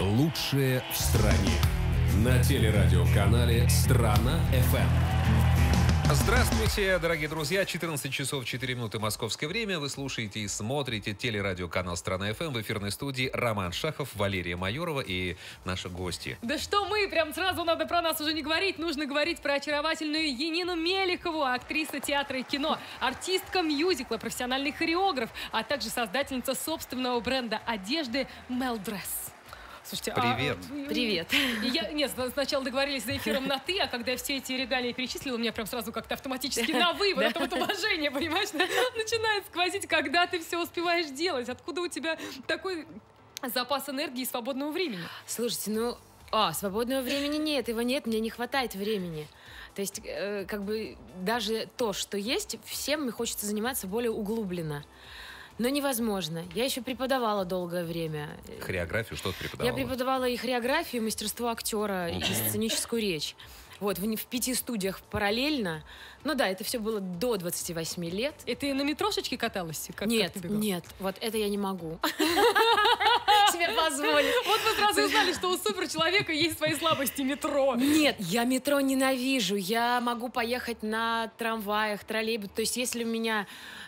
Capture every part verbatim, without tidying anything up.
Лучшее в стране. На телерадиоканале «Страна-ФМ». Здравствуйте, дорогие друзья. четырнадцать часов четыре минуты московское время. Вы слушаете и смотрите телерадиоканал «Страна-ФМ». В эфирной студии Роман Шахов, Валерия Майорова и наши гости. Да что мы, прям сразу надо про нас уже не говорить. Нужно говорить про очаровательную Янину Мелихову, актриса театра и кино, артистка мюзикла, профессиональный хореограф, а также создательница собственного бренда одежды «Мелдресс». Слушайте, Привет. А, Привет. И я, нет, сначала договорились за эфиром на «ты», а когда я все эти регалии перечислила, у меня прям сразу как-то автоматически на «вы», вот это вот уважение, понимаешь, начинает сквозить, когда ты все успеваешь делать. Откуда у тебя такой запас энергии и свободного времени? Слушайте, ну, а, свободного времени нет, его нет, мне не хватает времени. То есть, э, как бы, даже то, что есть, всем мне хочется заниматься более углубленно. Но невозможно. Я еще преподавала долгое время. Хореографию что ты преподавала? Я преподавала и хореографию, и мастерство актера, и сценическую речь. Вот, в, в пяти студиях параллельно. Ну да, это все было до двадцати восьми лет. И ты на метрошечке каталась? Как, нет, как нет, вот это я не могу себе позволить. Вот вы сразу узнали, что у суперчеловека есть свои слабости метро. Нет, я метро ненавижу. Я могу поехать на трамваях, троллейбусах. То есть, если у меня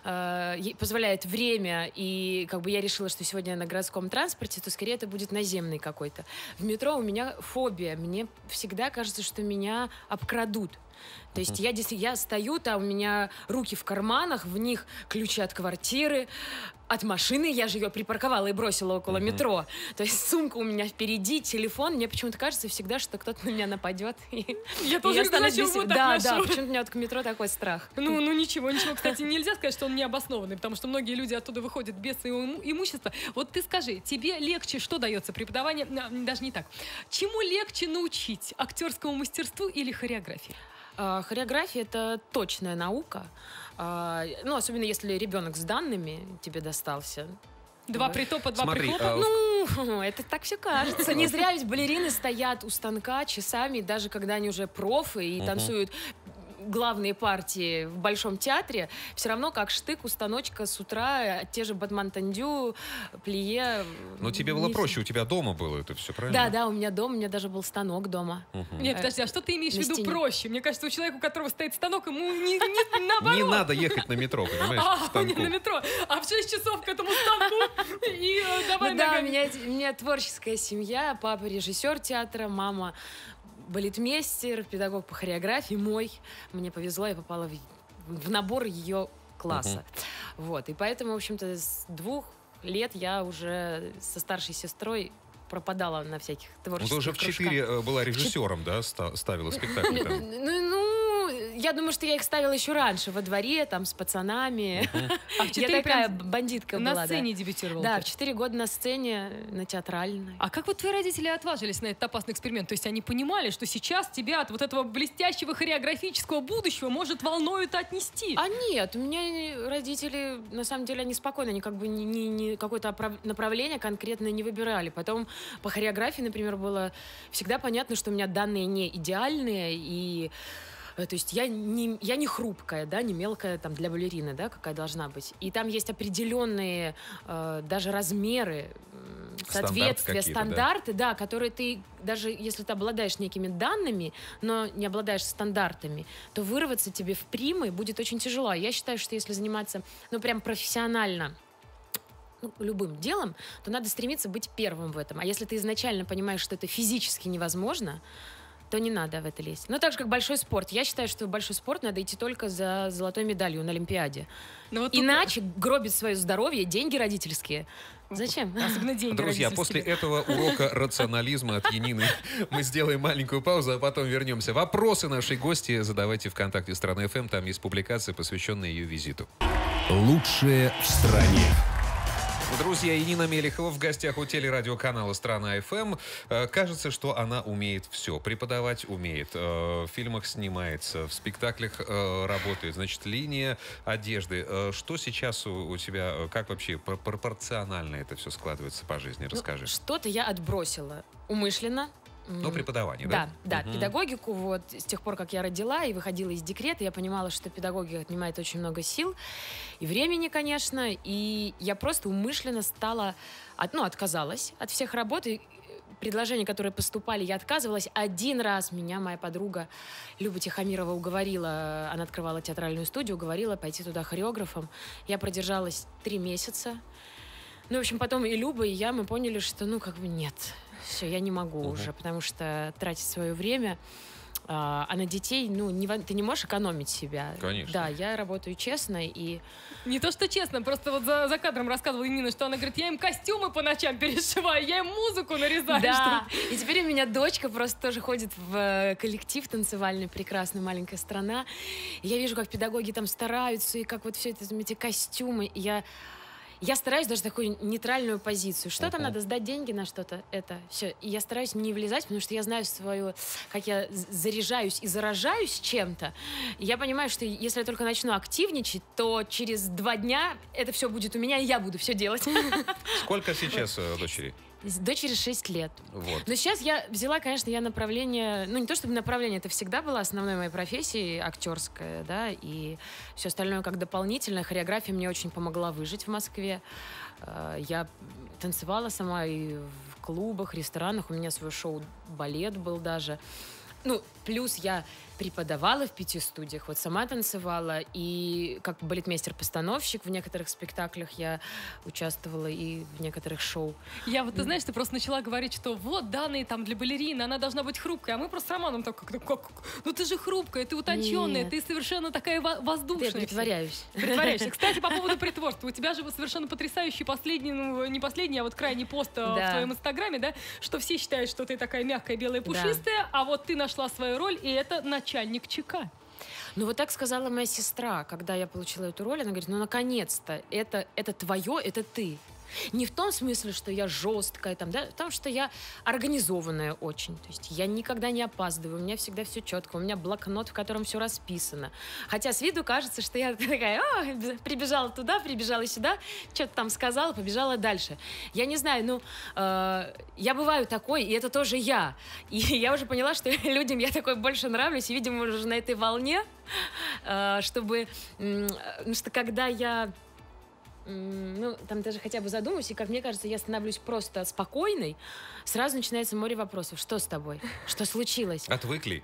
э, позволяет время, и как бы я решила, что сегодня я на городском транспорте, то скорее это будет наземный какой-то. В метро у меня фобия. Мне всегда кажется, что меня обкрадут. То есть я, я стою, там у меня руки в карманах, в них ключи от квартиры, от машины, я же ее припарковала и бросила около uh-huh. метро. То есть сумка у меня впереди, телефон. Мне почему-то кажется всегда, что кто-то на меня нападет. И, я и тоже я останусь без... вот Да, так да, почему-то у меня вот к метро такой страх. Ну, ну ничего, ничего. Кстати, нельзя сказать, что он необоснованный, потому что многие люди оттуда выходят без своего имущества. Вот ты скажи, тебе легче, что дается преподавание? Даже не так. Чему легче научить? Актерскому мастерству или хореографии? Uh, хореография — это точная наука, uh, ну, особенно если ребенок с данными тебе достался. Два притопа, два Смотри, прихлопа. а... Ну, это так все кажется. Не зря ведь балерины стоят у станка часами, даже когда они уже профы и uh-huh. танцуют главные партии в Большом театре, все равно как штык у станочка с утра, те же бадмантандю, плие. Но тебе было проще, у тебя дома было это все, правильно? Да, да, у меня дома, у меня даже был станок дома. Угу. Нет, подожди, а что ты имеешь в виду стене. Проще? Мне кажется, у человека, у которого стоит станок, ему не, не наоборот. Не надо ехать на метро, понимаешь, к станку. А, не на метро, а в шесть часов к этому станку и давай ногами. Да, у меня, у меня творческая семья, папа режиссер театра, мама балетмейстер, педагог по хореографии мой. Мне повезло, я попала в, в набор ее класса. Uh-huh. Вот. И поэтому, в общем-то, с двух лет я уже со старшей сестрой пропадала на всяких творческих Ну, ты уже в четыре была режиссером, да, ставила спектакли там? Ну, я думаю, что я их ставила еще раньше, во дворе, там, с пацанами. А я такая бандитка была. На сцене дебютировала? Да, в четыре года на сцене, на театральной. А как вот твои родители отважились на этот опасный эксперимент? То есть они понимали, что сейчас тебя от вот этого блестящего хореографического будущего может волною-то отнести? А нет, у меня родители, на самом деле, они спокойно, они как бы ни, ни, ни какое-то направление конкретно не выбирали. Потом по хореографии, например, было всегда понятно, что у меня данные не идеальные, и то есть я не, я не хрупкая, да, не мелкая там, для балерины, да, какая должна быть. И там есть определенные э, даже размеры, соответствия, стандарты, да? да, которые ты, даже если ты обладаешь некими данными, но не обладаешь стандартами, то вырваться тебе в примы будет очень тяжело. Я считаю, что если заниматься, ну, прям профессионально, ну, любым делом, то надо стремиться быть первым в этом. А если ты изначально понимаешь, что это физически невозможно, то не надо в это лезть. Ну, так же, как большой спорт. Я считаю, что в большой спорт надо идти только за золотой медалью на Олимпиаде. Вот иначе тут... гробит свое здоровье, деньги родительские. Зачем? Особенно деньги Друзья, после этого урока рационализма от Янины мы сделаем маленькую паузу, а потом вернемся. Вопросы нашей гости задавайте ВКонтакте Страна-ФМ. Там есть публикация, посвященная ее визиту. Лучшее в стране. Друзья, Янина Мелихова в гостях у телерадиоканала «Страна-ФМ». Кажется, что она умеет все. Преподавать умеет, в фильмах снимается, в спектаклях работает. Значит, линия одежды. Что сейчас у тебя, как вообще пропорционально это все складывается по жизни? Расскажи. Ну, что-то я отбросила умышленно. Ну, преподавание, да? Да, да, угу. Педагогику. Вот с тех пор, как я родила и выходила из декрета, я понимала, что педагогика отнимает очень много сил и времени, конечно. И я просто умышленно стала, от, ну, отказалась от всех работ. И предложения, которые поступали, я отказывалась. Один раз меня моя подруга Люба Тихомирова уговорила, она открывала театральную студию, уговорила пойти туда хореографом. Я продержалась три месяца. Ну, в общем, потом и Люба, и я, мы поняли, что, ну, как бы нет, все, я не могу uh-huh. уже, потому что тратить свое время, а, а на детей, ну, не, ты не можешь экономить себя. Конечно. Да, я работаю честно и... Не то, что честно, просто вот за, за кадром рассказывала Нина, что она говорит, я им костюмы по ночам перешиваю, я им музыку нарезаю. Да, чтобы... и теперь у меня дочка просто тоже ходит в коллектив танцевальный, прекрасный, маленькая страна. И я вижу, как педагоги там стараются, и как вот все это, эти костюмы, и я... Я стараюсь даже такую нейтральную позицию. Что uh-huh. там надо сдать деньги на что-то, это все. И я стараюсь не влезать, потому что я знаю свою, как я заряжаюсь и заражаюсь чем-то. И я понимаю, что если я только начну активничать, то через два дня это все будет у меня, и я буду все делать. Сколько сейчас дочери? Дочери шесть лет. Вот. Но сейчас я взяла, конечно, я направление, ну не то чтобы направление, это всегда было основной моей профессией, актерская, да, и все остальное как дополнительное. Хореография мне очень помогла выжить в Москве. Я танцевала сама и в клубах, ресторанах, у меня свой шоу-балет был даже. Ну, плюс я преподавала в пяти студиях, вот сама танцевала, и как балетмейстер-постановщик в некоторых спектаклях я участвовала и в некоторых шоу. Я вот, ты знаешь, ты просто начала говорить, что вот данные там для балерины, она должна быть хрупкой, а мы просто с Романом так, как, как, ну ты же хрупкая, ты утонченная, Нет. ты совершенно такая воздушная. Я притворяюсь. Притворяешься. Кстати, по поводу притворства, у тебя же совершенно потрясающий последний, ну не последний, а вот крайний пост да. в твоем инстаграме, да, что все считают, что ты такая мягкая, белая, пушистая, да. а вот ты нашла свою роль, и это начальник ЧК. Ну, вот так сказала моя сестра, когда я получила эту роль. Она говорит, ну, наконец-то, это, это твое, это ты. Не в том смысле, что я жесткая, там, да, в том, что я организованная очень. То есть я никогда не опаздываю, у меня всегда все четко, у меня блокнот, в котором все расписано. Хотя с виду кажется, что я такая, о, прибежала туда, прибежала сюда, что-то там сказала, побежала дальше. Я не знаю, ну, э, я бываю такой, и это тоже я. И я уже поняла, что людям я такой больше нравлюсь, и, видимо, уже на этой волне, э, чтобы, э, ну, что когда я... ну, там даже хотя бы задумаюсь, и, как мне кажется, я становлюсь просто спокойной, сразу начинается море вопросов. Что с тобой? Что случилось? Отвыкли?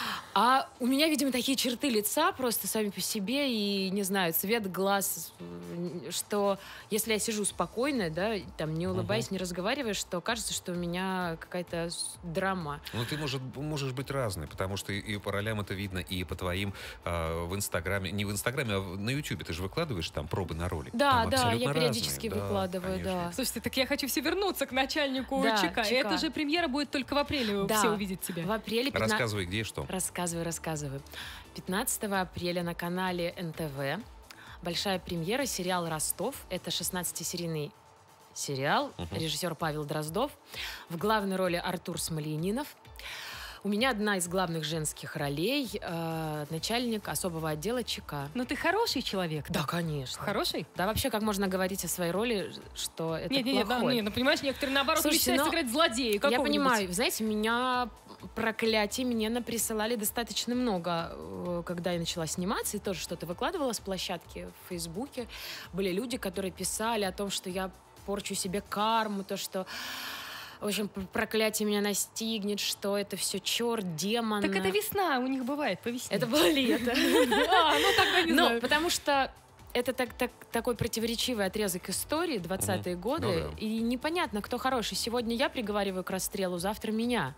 А у меня, видимо, такие черты лица просто сами по себе, и, не знаю, цвет глаз, что если я сижу спокойно, да, там, не улыбаясь, угу. не разговаривая, что кажется, что у меня какая-то драма. Ну, ты может, можешь быть разной, потому что и, и по ролям это видно, и по твоим э, в Инстаграме, не в Инстаграме, а на Ютубе ты же выкладываешь там пробы на роли. Да, там да, я разные. периодически да, выкладываю, конечно. да. Слушайте, так я хочу все вернуться к начальнику да, ЧК. ЧК. Это же премьера будет только в апреле, да, все увидят тебя. В апреле. пятнадцатого Рассказывай, где и что. Рассказываю, рассказываю. пятнадцатого апреля на канале эн тэ вэ большая премьера, сериал «Ростов». Это шестнадцатисерийный сериал. Uh-huh. Режиссер Павел Дроздов. В главной роли Артур Смольянинов. У меня одна из главных женских ролей э, начальник особого отдела ЧК. Ну ты хороший человек? Да, конечно. Хороший? Да, вообще, как можно говорить о своей роли, что это нет, нет, плохой? Нет, нет, ну понимаешь, некоторые наоборот мечтают сыграть злодея. Я понимаю, знаете, меня проклятий мне наприсылали достаточно много, когда я начала сниматься, и тоже что-то выкладывала с площадки в Фейсбуке. Были люди, которые писали о том, что я порчу себе карму, то, что... В общем, проклятие меня настигнет, что это все черт, демон. Так это весна, у них бывает по весне. Это было лето. А, ну тогда не знаю. Ну, потому что это так, так, такой противоречивый отрезок истории, двадцатые годы, Ну да. и непонятно, кто хороший. Сегодня я приговариваю к расстрелу, завтра меня.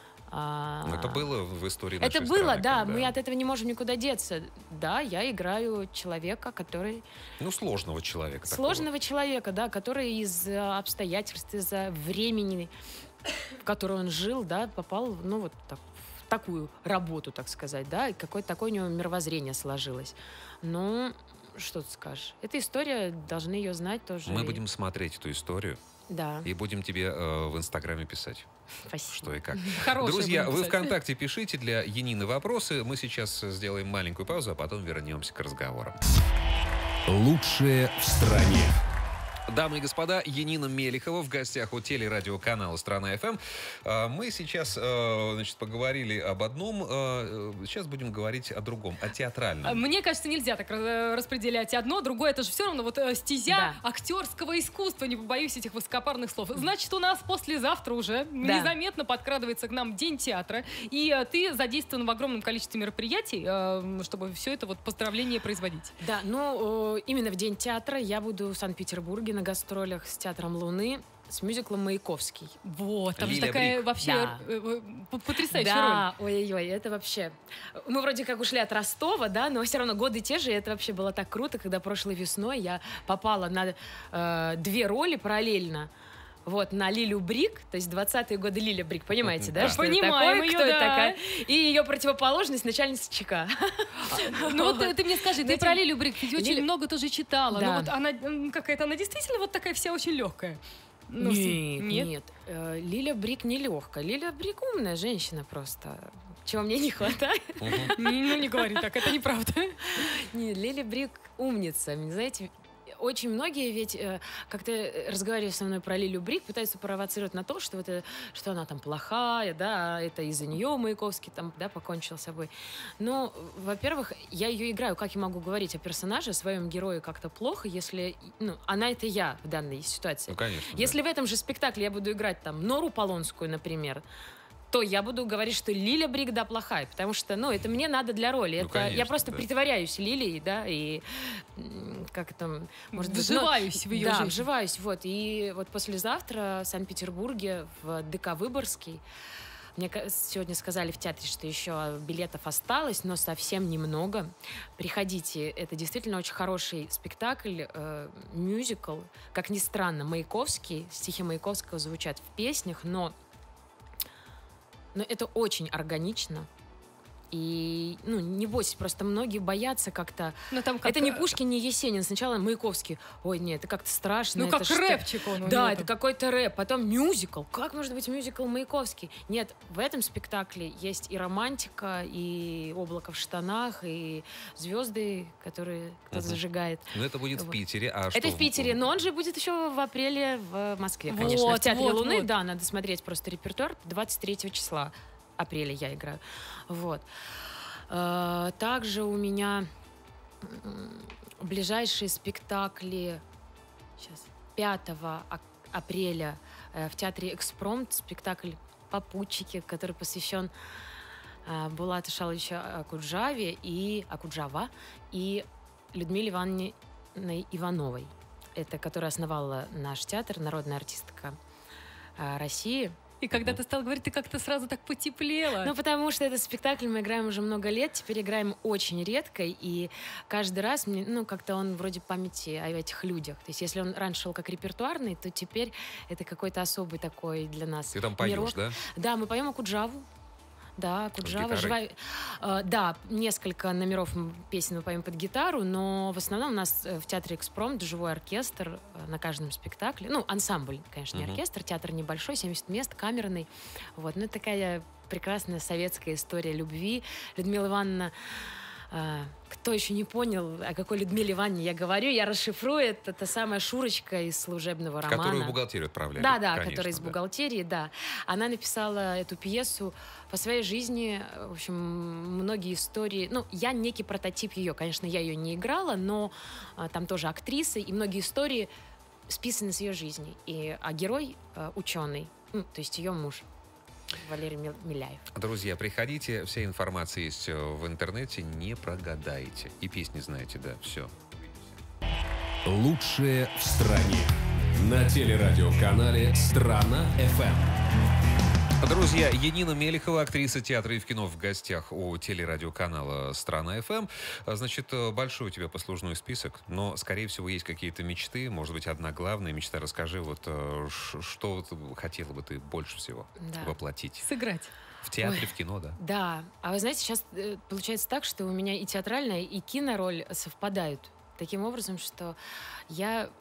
А, Это было в истории нашей Это было, страны, да, когда- мы от этого не можем никуда деться. Да, я играю человека, который... Ну, сложного человека. Сложного человека, да, который из-за обстоятельств, из-за времени, в которое он жил, да, попал, ну, вот так, в такую работу, так сказать, да, и какое-то такое у него мировоззрение сложилось. Ну, что ты скажешь? Эта история, должны ее знать тоже. такого. Мы будем смотреть эту историю Да, и будем тебе э, в Инстаграме писать, спасибо. что и как. Хорошие Друзья, будем вы писать. ВКонтакте пишите для Янины вопросы. Мы сейчас сделаем маленькую паузу, а потом вернемся к разговорам. Лучшее в стране. Дамы и господа, Янина Мелихова в гостях у телерадиоканала «Страна эф эм». Мы сейчас, значит, поговорили об одном, сейчас будем говорить о другом, о театральном. Мне кажется, нельзя так распределять одно, другое. Это же все равно вот стезя да. актерского искусства, не побоюсь этих высокопарных слов. Значит, у нас послезавтра уже да. незаметно подкрадывается к нам День театра, и ты задействован в огромном количестве мероприятий, чтобы все это вот поздравление производить. Да, ну именно в День театра я буду в Санкт-Петербурге на гастролях с Театром Луны, с мюзиклом «Маяковский». Вот, там же такая Брик. вообще да. потрясающая да. роль. Ой-ой-ой, это вообще... Мы вроде как ушли от Ростова, да, но все равно годы те же, и это вообще было так круто, когда прошлой весной я попала на э, две роли параллельно. Вот, на Лилю Брик, то есть двадцатые годы Лиля Брик, понимаете, да? да. Что Понимаем это такое, ее, кто да. это такая? И ее противоположность начальница ЧК. Ну вот ты мне скажи, ты про Лилю Брик ведь очень много тоже читала. Да. Но вот она какая-то, она действительно вот такая вся очень легкая. Ну, нет, нет, нет. Лиля Брик не легкая. Лиля Брик умная женщина просто. Чего мне не хватает? Ну, не говори так, это неправда. Нет, Лиля Брик умница. Знаете, очень многие ведь э, как-то разговаривая со мной про Лилю Брик, пытаются провоцировать на то, что, вот это, что она там плохая, да, это из-за нее Маяковский там, да, покончил с собой. Но, во-первых, я ее играю, как я могу говорить о персонаже, о своем герое как-то плохо, если, ну, она это я в данной ситуации. Ну, конечно. Если да. в этом же спектакле я буду играть там Нору Полонскую, например, то я буду говорить, что Лиля Брик, да, плохая, потому что, ну, это мне надо для роли. Ну, это конечно, я просто да. притворяюсь Лилией, да, и как это, может быть... Вживаюсь ну, в ее да, жизнь. Да, вживаюсь, вот. И вот послезавтра в Санкт-Петербурге в ДК Выборгский, мне сегодня сказали в театре, что еще билетов осталось, но совсем немного. Приходите, это действительно очень хороший спектакль, э, мюзикл. Как ни странно, Маяковский, стихи Маяковского звучат в песнях, но Но это очень органично. И, ну, не бойтесь, просто многие боятся как-то... Но там как... Это не Пушкин, не Есенин. Сначала Маяковский. Ой, нет, это как-то страшно. Ну, это как что... рэпчик он. Да, это какой-то рэп. Потом мюзикл. Как может быть мюзикл Маяковский? Нет, в этом спектакле есть и романтика, и облако в штанах, и звезды, которые кто-то uh-huh. зажигает. Но это будет вот. в Питере. А это что в Питере, но он же будет еще в апреле в Москве, Вот, конечно. В Театре вот, Луны, вот. да, надо смотреть просто репертуар. двадцать третьего числа апреля я играю. Вот. Также у меня ближайшие спектакли сейчас, пятого апреля в Театре Экспромт спектакль «Попутчики», который посвящен Булату Шаловичу Акуджаве и Акуджава и Людмиле Ивановне Ивановой. Это которая основала наш театр, народная артистка России. И когда ты стал говорить, ты как-то сразу так потеплела. Ну, потому что этот спектакль мы играем уже много лет, теперь играем очень редко, и каждый раз мне, ну, как-то он вроде памяти о этих людях. То есть, если он раньше шел как репертуарный, то теперь это какой-то особый такой для нас Ты там поешь, мирок. да? Да, мы поем Акуджаву. Да, Акуджава, живая... э, да, несколько номеров песен мы поем под гитару, но в основном у нас в Театре Экспромт живой оркестр на каждом спектакле. Ну, ансамбль, конечно, не Uh-huh. оркестр, театр небольшой, семьдесят мест, камерный. Вот, ну, такая прекрасная советская история любви. Людмила Ивановна... Uh, кто еще не понял, о какой Людмиле Ивановне я говорю, я расшифрую. Это та самая Шурочка из служебного романа. Которую в бухгалтерию отправляли. Да, да, конечно, которая из да. бухгалтерии, да. Она написала эту пьесу по своей жизни. В общем, многие истории... Ну, я некий прототип ее. Конечно, я ее не играла, но а, там тоже актриса, и многие истории списаны с ее жизни. И, а герой а, ученый, ну, то есть ее муж. Валерий Миляев. Друзья, приходите, вся информация есть в интернете, не прогадаете. И песни знаете, да, все. Лучшее в стране. На телерадиоканале «Страна эф эм». Друзья, Янина Мелихова, актриса театра и в кино, в гостях у телерадиоканала «Страна эф эм». Значит, большой у тебя послужной список, но, скорее всего, есть какие-то мечты, может быть, одна главная мечта. Расскажи, вот что хотела бы ты больше всего Да. воплотить? Сыграть. В театре, Ой, в кино, да? Да. А вы знаете, сейчас э, получается так, что у меня и театральная, и кинороль совпадают. Таким образом, что я...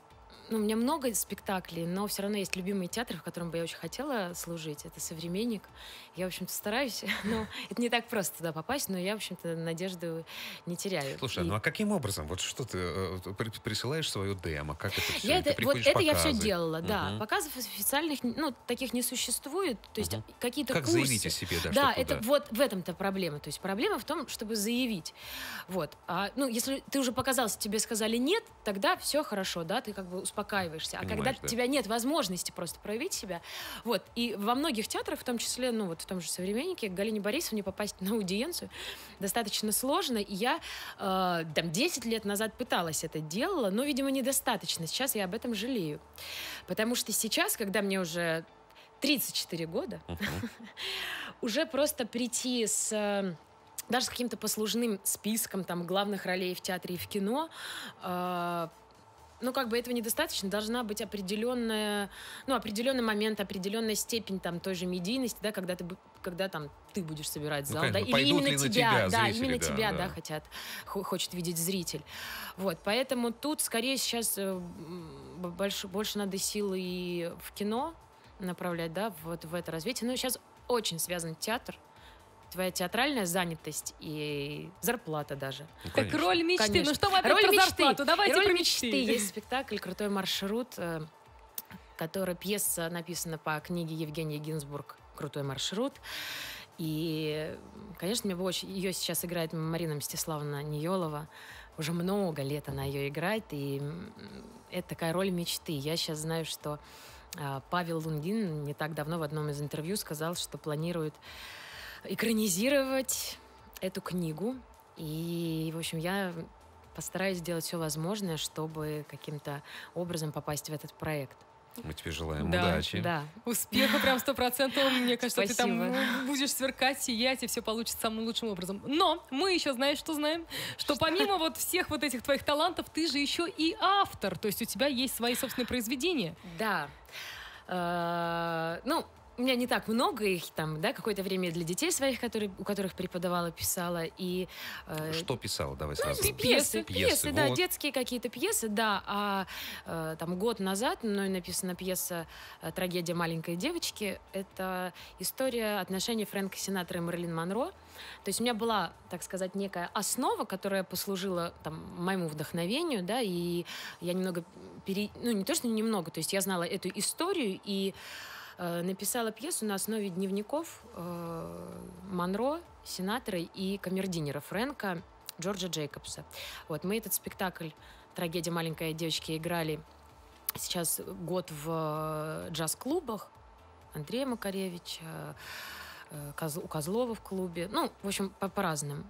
ну, у меня много спектаклей, но все равно есть любимый театр, в котором бы я очень хотела служить. Это «Современник». Я, в общем-то, стараюсь, но это не так просто туда попасть, но я, в общем-то, надежду не теряю. Слушай, И... ну а каким образом? Вот что ты э, при, присылаешь свою демо? Как это все? Я это, вот это я все делала, угу. да. Показов официальных, ну, таких не существует. То есть угу. какие-то как курсы. Заявить о себе, да, да, это вот в этом-то проблема. То есть проблема в том, чтобы заявить. Вот. А, ну, если ты уже показался, тебе сказали нет, тогда все хорошо, да, ты как бы успокаиваешься. А Понимаешь, когда да. у тебя нет возможности просто проявить себя, вот. И во многих театрах, в том числе, ну, вот в том же «Современнике», к Галине Борисовне попасть на аудиенцию достаточно сложно. И я э, там десять лет назад пыталась это делала, но, видимо, недостаточно. Сейчас я об этом жалею. Потому что сейчас, когда мне уже тридцать четыре года, uh-huh. уже просто прийти с... даже с каким-то послужным списком там, главных ролей в театре и в кино, э, ну, как бы этого недостаточно. Должна быть определенная, ну, определенный момент, определенная степень там, той же медийности, да, когда ты, когда там, ты будешь собирать зал, ну, да, или именно тебя, тебя да, зрители, именно да, тебя, да, да, хотят, хочет видеть зритель. Вот, поэтому тут скорее сейчас э, больше, больше надо силы и в кино направлять, да, вот в это развитие. Но сейчас очень связан театр, твоя театральная занятость и зарплата даже. Ну, так роль мечты. Конечно. Ну что вы опять роль про мечты. зарплату? Давайте роль про мечты. мечты. Есть спектакль «Крутой маршрут», которая пьеса написана по книге Евгения Гинзбург «Крутой маршрут». И, конечно, мне бы очень... Ее сейчас играет Марина Мстиславовна Ниелова. Уже много лет она ее играет, и это такая роль мечты. Я сейчас знаю, что Павел Лунгин не так давно в одном из интервью сказал, что планирует экранизировать эту книгу. И, в общем, я постараюсь сделать все возможное, чтобы каким-то образом попасть в этот проект. Мы тебе желаем да, удачи. Да. Успеха прям сто процентов. Мне кажется, Спасибо. ты там будешь сверкать, сиять, и все получится самым лучшим образом. Но мы еще, знаешь, что знаем? Что, что помимо вот всех вот этих твоих талантов, ты же еще и автор. То есть у тебя есть свои собственные произведения. Да. Ну, у меня не так много их там, да, какое-то время для детей своих, которые, у которых преподавала, писала. И, э, что писала? Давай сразу. Ну, пьесы, пьесы, пьесы, да, вот. детские какие-то пьесы, да. А э, там год назад мной написана пьеса «Трагедия маленькой девочки». Это история отношений Фрэнка Синатра и Мэрилин Монро. То есть у меня была, так сказать, некая основа, которая послужила там, моему вдохновению, да, и я немного, пере... ну, не то, что немного, то есть я знала эту историю и э, написала пьесу на основе дневников э, Монро, Синатра и камердинера Фрэнка Джорджа Джейкобса. Вот, мы этот спектакль «Трагедия маленькой девочки» играли сейчас год в джаз-клубах Андрея Макаревича, у Козлова в клубе, ну, в общем, по- по-разному.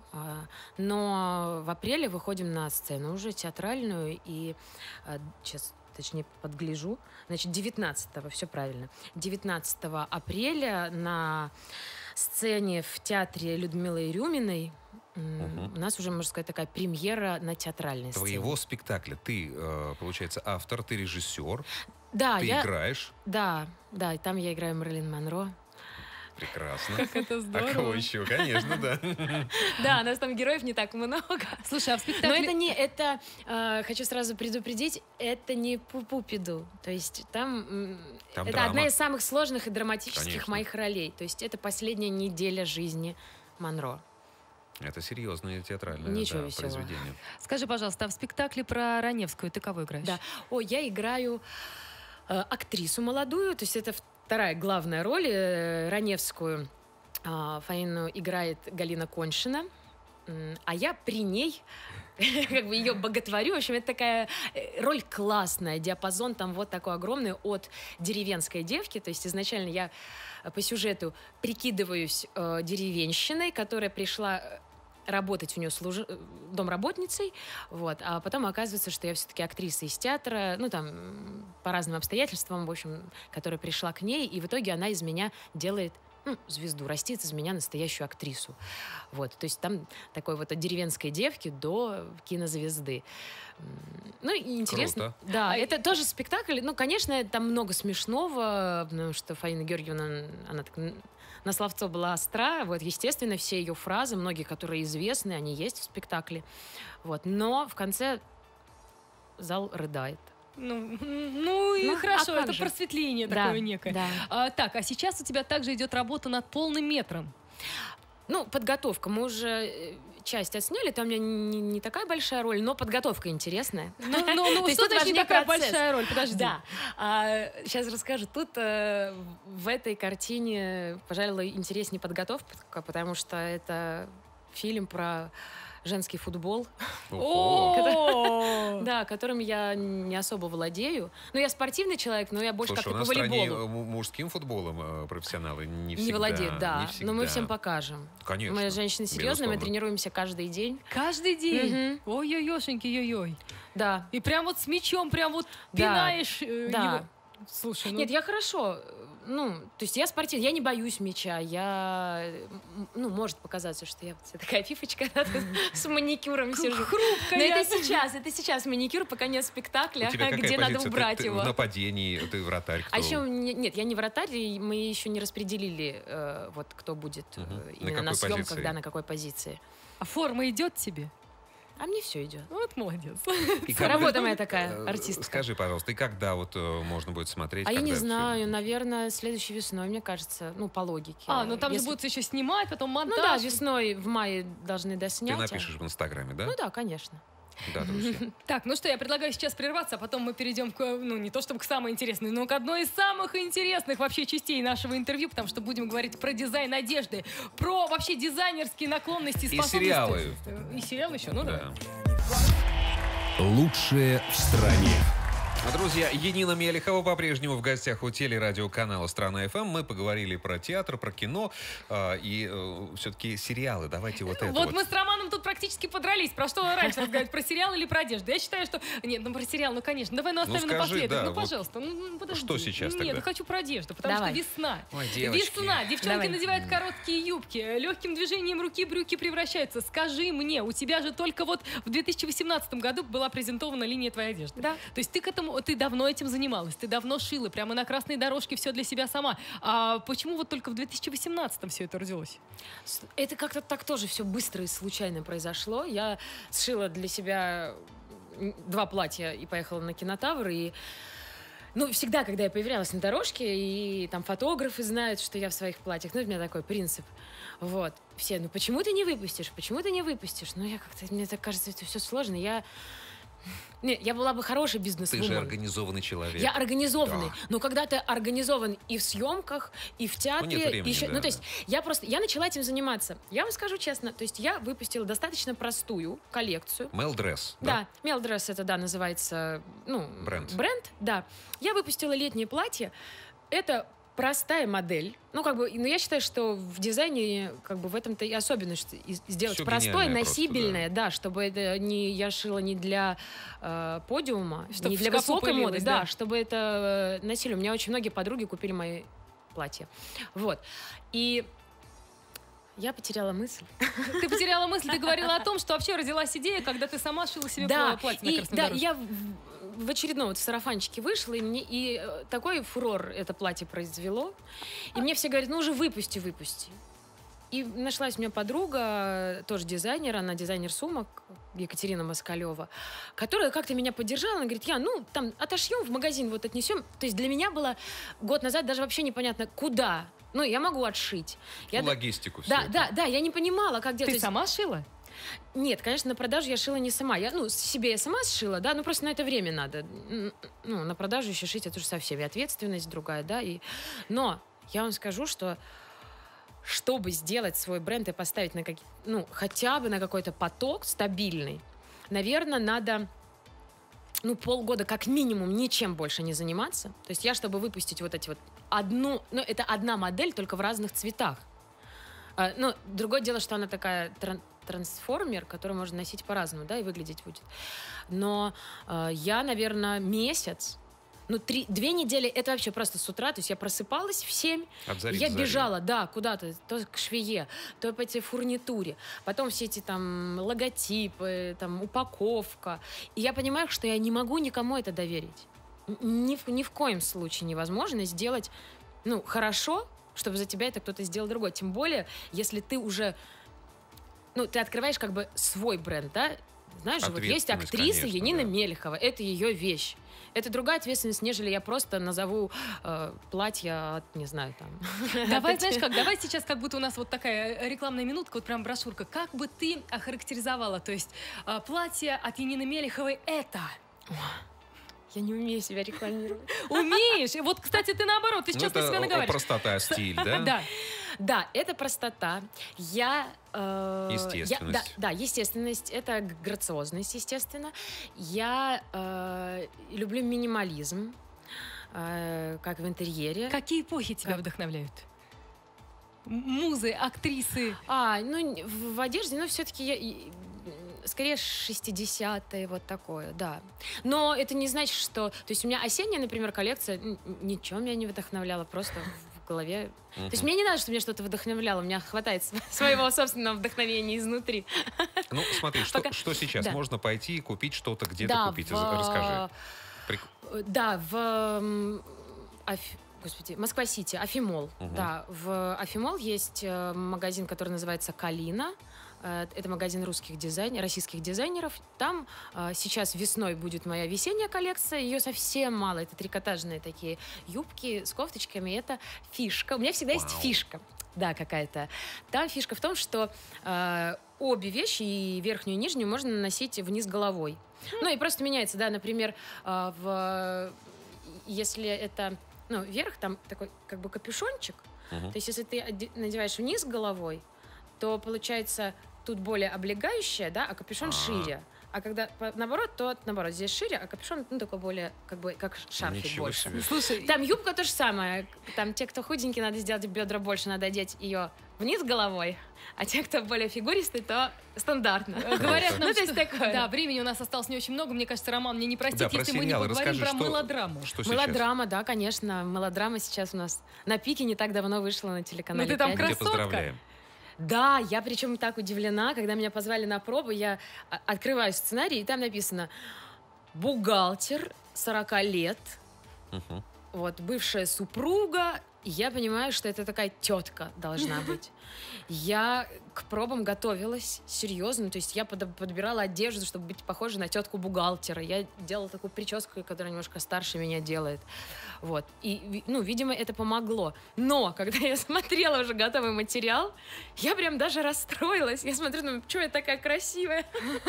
Но в апреле выходим на сцену уже театральную, и сейчас, точнее, подгляжу, значит, девятнадцатого, все правильно, девятнадцатого апреля на сцене в театре Людмилы Рюминой Uh-huh. у нас уже, можно сказать, такая премьера на театральной сцене. Твоего спектакля. Ты, получается, автор, ты режиссер, да, ты я... играешь. Да, да, и там я играю Мэрилин Монро. Прекрасно. Как это здорово. А кого еще? Конечно, да. Да, у нас там героев не так много. Слушай, а в спектакле... Но это не, это, э, хочу сразу предупредить, это не пупупиду. То есть там, там это драма. Одна из самых сложных и драматических Конечно. моих ролей. То есть это последняя неделя жизни Монро. Это серьезное театральное Ничего да, веселого. произведение. Скажи, пожалуйста, а в спектакле про Раневскую ты кого играешь? Да. О, я играю э, актрису молодую, то есть это вторая главная роль, э, Раневскую. Э, Фаину играет Галина Коньшина, э, а я при ней как бы ее боготворю. В общем, это такая роль классная, диапазон там вот такой огромный от деревенской девки. То есть изначально я по сюжету прикидываюсь э, деревенщиной, которая пришла работать у нее служ... домработницей, вот, а потом оказывается, что я все-таки актриса из театра, ну, там, по разным обстоятельствам, в общем, которая пришла к ней, и в итоге она из меня делает, ну, звезду, растит из меня настоящую актрису. Вот, то есть там такой вот от деревенской девки до кинозвезды. Ну, и интересно. Круто. Да, это тоже спектакль, ну, конечно, там много смешного, потому что Фаина Георгиевна, она так... на словцо была остра, вот, естественно, все ее фразы, многие, которые известны, они есть в спектакле, вот, но в конце зал рыдает. Ну, ну и Ну, хорошо, а как это же? просветление Да, такое некое. да. А, так, а сейчас у тебя также идет работа над полным метром. Ну, подготовка. Мы уже э, часть отсняли, там у меня не, не такая большая роль, но подготовка интересная. Ну, ну, ну, То есть что тут значит не важнее такая процесс. большая роль? Подожди. Да. сейчас расскажу. Тут э, в этой картине, пожалуй, интереснее подготовка, потому что это фильм про женский футбол, О! да, которым я не особо владею. Ну, я спортивный человек, но я больше Слушай, у как-то нас по в стране волейболу. э, му- мужским футболом э, профессионалы не Не всегда. владеют, да. не Но всегда. мы всем покажем. Конечно. Мы женщины серьезные, мы безусловно. тренируемся каждый день. Каждый день? Мгм. Ой-ой-ошеньки, ой-ой. Да. И прям вот с мечом, прям вот Да. пинаешь э, Да. его. Слушай, ну... Нет, я хорошо. Ну, то есть я спортивная, я не боюсь мяча. Я, м, ну, может показаться, что я вся такая фифочка, да, тут с маникюром сижу. хрупкая. Но это сейчас, это сейчас маникюр, пока нет спектакля, У тебя какая где надо позиция? Ты- убрать ты его. В нападении, ты вратарь. А кто? еще мне- нет, я не вратарь, и мы еще не распределили, э, вот кто будет э, Мгм. На именно на, какой съемках, позиции? да, на какой позиции. А форма идет тебе? А мне все идет. Вот молодец. И Работа моя такая, э, артистка. Скажи, пожалуйста, и когда вот э, можно будет смотреть? А я не когда всё- знаю, наверное, следующей весной, мне кажется, ну, по логике. А, ну там же Если- будут еще снимать, потом монтаж. Ну да, весной, в мае должны Ты доснять. а- напишешь в Инстаграме, да? Ну да, конечно. Да, друзья. Так, ну что, я предлагаю сейчас прерваться, а потом мы перейдем к, ну, не то чтобы к самой интересной, но к одной из самых интересных вообще частей нашего интервью, потому что будем говорить про дизайн одежды, про вообще дизайнерские наклонности и И способности. сериалы. И сериалы еще, ну да. Да. Лучшее в стране. Друзья, Янина Мелехова по-прежнему в гостях у телерадиоканала «Страна эф эм». Мы поговорили про театр, про кино э, и э, все-таки сериалы. Давайте вот это Вот вот. мы с Романом тут практически подрались. Про что раньше разговаривать? Про сериал или про одежду? Я считаю, что... Нет, ну про сериал, ну конечно. Давай ну, оставим скажи, напоследок. да, ну, вот пожалуйста. Ну, ну, подожди. что сейчас Нет, тогда? я хочу про одежду, потому Давай. что весна. Ой, девочки. Весна. Девчонки Давай. надевают короткие юбки. Легким движением руки брюки превращаются. Скажи мне, у тебя же только вот в две тысячи восемнадцатом году была презентована линия твоей одежды. Да. То есть ты к этому, ты давно этим занималась, ты давно шила, прямо на красной дорожке все для себя сама. А почему вот только в две тысячи восемнадцатом все это родилось? С- Это как-то так тоже все быстро и случайно произошло. Я сшила для себя м, два платья и поехала на Кинотавр. И, ну, всегда, когда я появлялась на дорожке, и там фотографы знают, что я в своих платьях, ну, у меня такой принцип. Вот. Все, ну, почему ты не выпустишь? Почему ты не выпустишь? Ну, я как-то, мне так кажется, это все сложно. Я... Нет, я была бы хорошей Ты бизнес-вумен. же организованный человек. Я организованный, Да. но когда ты организован и в съемках, и в театре, Ну, нет времени, еще, да, ну то есть да. я просто, я начала этим заниматься. Я вам скажу честно, то есть я выпустила достаточно простую коллекцию. Мелдресс, Да, Мелдресс это, да, называется, ну, Бренд. бренд, да. Я выпустила летнее платье. Это простая модель. Ну, как бы, но я считаю, что в дизайне, как бы, в этом-то и особенность и- сделать Всё простое, гениальное просто, носибельное, да. чтобы это не я шила не для э, подиума, Чтоб не в для шкафу высокой моды, пылилось, да, да. чтобы это э, носили. У меня очень многие подруги купили мои платья. Вот. И я потеряла мысль. Ты потеряла мысль, ты говорила о том, что вообще родилась идея, когда ты сама шила себе Да, платье на и, красной да, дорожке. я в, в очередном вот в сарафанчике вышла, и, мне, и э, такой фурор это платье произвело. И мне все говорят, ну уже выпусти, выпусти. И нашлась у меня подруга, тоже дизайнер, она дизайнер сумок, Екатерина Москалева, которая как-то меня поддержала, она говорит, я, ну, там, отошьем в магазин, вот отнесем. То есть для меня было год назад даже вообще непонятно, куда. Ну, я могу отшить. Я, Логистику всё да, это. да, да, я не понимала, как делать. Ты сама шила? Нет, конечно, на продажу я шила не сама. Я, ну, себе я сама сшила, да, ну, просто на это время надо. М, Ну, на продажу еще шить, это уже совсем и ответственность другая, да, и... Но я вам скажу, что чтобы сделать свой бренд и поставить на какие, ну, хотя бы на какой-то поток стабильный, наверное, надо, ну, полгода как минимум ничем больше не заниматься. То есть я, чтобы выпустить вот эти вот одну, ну, это одна модель, только в разных цветах. А, ну, другое дело, что она такая тран- трансформер, который можно носить по-разному, да, и выглядеть будет. Но э, я, наверное, месяц, ну, три, две недели, это вообще просто с утра, то есть я просыпалась в семь, От зари я до зари. бежала, да, куда-то, то к швее, то по этой фурнитуре, потом все эти там логотипы, там упаковка. И я понимаю, что я не могу никому это доверить. Н- Ни в, ни в коем случае невозможно сделать, ну, хорошо, чтобы за тебя это кто-то сделал другой. Тем более, если ты уже, ну, ты открываешь как бы свой бренд, да, знаешь, вот есть Ответственность, актриса конечно, Янина да. Мелехова, это ее вещь. Это другая ответственность, нежели я просто назову э, платье от, не знаю, там... Давай, знаешь как, давай сейчас как будто у нас вот такая рекламная минутка, вот прям брошюрка. Как бы ты охарактеризовала, то есть э, платье от Янины Мелеховой это... Я не умею себя рекламировать. Умеешь? И вот, кстати, ты наоборот, ты Ну, сейчас про себя это наговариваешь. простота, стиль, да? Да. Да, это простота. Я... э, Естественность. я- да, да, естественность. Это г- грациозность, естественно. Я э, люблю минимализм, э, как в интерьере. Какие эпохи тебя Как? вдохновляют? М- Музы, актрисы. А, ну, н- в, в одежде, ну, все-таки я... и- Скорее шестидесятые, вот такое, да. Но это не значит, что... То есть у меня осенняя, например, коллекция н- ничего меня не вдохновляла, просто в голове... То есть мне не надо, чтобы меня что-то вдохновляло, у меня хватает св- своего собственного вдохновения изнутри. Ну, смотри, что, Пока- что сейчас? Да. Можно пойти и купить что-то, где-то Да, купить. в- Расскажи. Прик- Э, Да, в... м, Аф- Господи, Москва-Сити, Афимол. Мгм. Да, в Афимол есть э, магазин, который называется «Калина». Э, Это магазин русских дизайнеров, российских дизайнеров. Там э, сейчас весной будет моя весенняя коллекция. Ее совсем мало. Это трикотажные такие юбки с кофточками. Это фишка. У меня всегда есть Вау. фишка. Да, какая-то. Там фишка в том, что э, обе вещи, и верхнюю, и нижнюю, можно носить вниз головой. Ну и просто меняется, да, например, э, в, если это, ну, вверх, там такой как бы капюшончик. Мгм. То есть если ты оде- надеваешь вниз головой, то получается тут более облегающее, да, а капюшон А. шире. А когда по- наоборот, то наоборот, здесь шире, а капюшон, ну, такой более, как бы, как шарфик Ничего больше. себе. Слушай, Там юбка то же самое. Там те, кто худенький, надо сделать бедра больше, надо одеть ее вниз головой, а те, кто более фигуристый, то стандартно. э, говорят нам, Ну, то есть что- такое. Да, времени у нас осталось не очень много. Мне кажется, Роман мне не простит, Да, про если мы не сериалы поговорим расскажи, про что, мелодраму. что сейчас? Мелодрама, да, конечно. Мелодрама сейчас у нас на пике не так давно вышла на телеканале. Ну, ты там «Пятница». Тебя красотка. поздравляем. Да, я причем так удивлена, когда меня позвали на пробу, я а, открываю сценарий, и там написано «Бухгалтер, сорок лет, Мгм. вот, бывшая супруга». И я понимаю, что это такая тетка должна быть. Я к пробам готовилась серьезно, то есть я под- подбирала одежду, чтобы быть похожей на тетку бухгалтера. Я делала такую прическу, которая немножко старше меня делает. Вот. И, ви- ну, видимо, это помогло. Но, когда я смотрела уже готовый материал, я прям даже расстроилась. Я смотрю, думаю, что я такая красивая?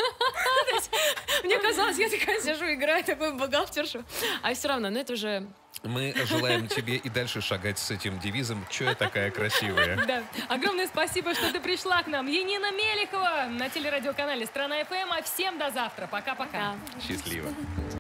То есть мне казалось, я такая сижу, играю такую бухгалтершу. А все равно, ну это уже... Мы желаем тебе и дальше шагать с этим девизом «Чё я такая красивая?». Да. Огромное спасибо, что ты пришла к нам. Янина Мелехова на телерадиоканале «Страна эф эм». А всем до завтра. Пока-пока. Да. Счастливо.